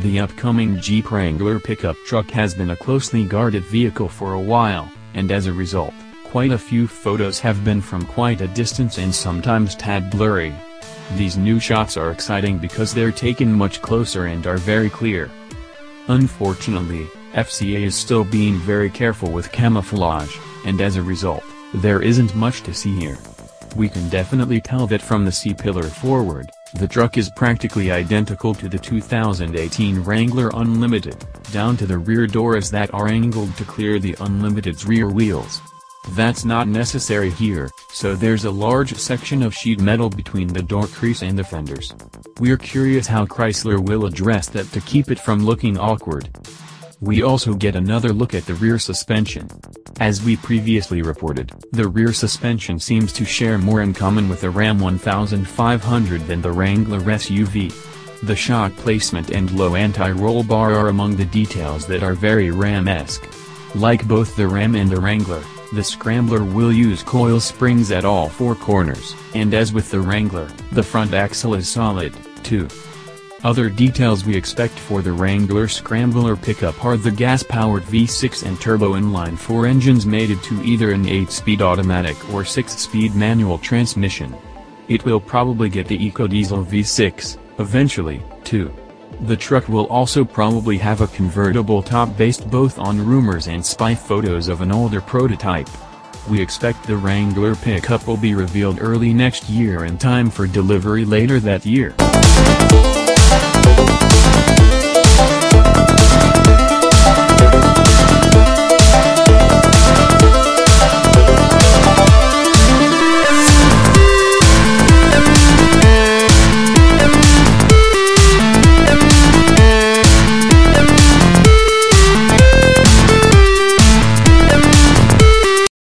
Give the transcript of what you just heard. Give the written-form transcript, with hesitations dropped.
The upcoming Jeep Wrangler pickup truck has been a closely guarded vehicle for a while, and as a result, quite a few photos have been from quite a distance and sometimes tad blurry. These new shots are exciting because they're taken much closer and are very clear. Unfortunately, FCA is still being very careful with camouflage, and as a result, there isn't much to see here. We can definitely tell that from the C-pillar forward, the truck is practically identical to the 2018 Wrangler Unlimited, down to the rear doors that are angled to clear the Unlimited's rear wheels. That's not necessary here, so there's a large section of sheet metal between the door crease and the fenders. We're curious how Chrysler will address that to keep it from looking awkward. We also get another look at the rear suspension. As we previously reported, the rear suspension seems to share more in common with the Ram 1500 than the Wrangler SUV. The shock placement and low anti-roll bar are among the details that are very Ram-esque. Like both the Ram and the Wrangler, the Scrambler will use coil springs at all four corners, and as with the Wrangler, the front axle is solid, too. Other details we expect for the Wrangler Scrambler pickup are the gas-powered V6 and turbo inline-4 engines mated to either an 8-speed automatic or 6-speed manual transmission. It will probably get the EcoDiesel V6, eventually, too. The truck will also probably have a convertible top based both on rumors and spy photos of an older prototype. We expect the Wrangler pickup will be revealed early next year in time for delivery later that year.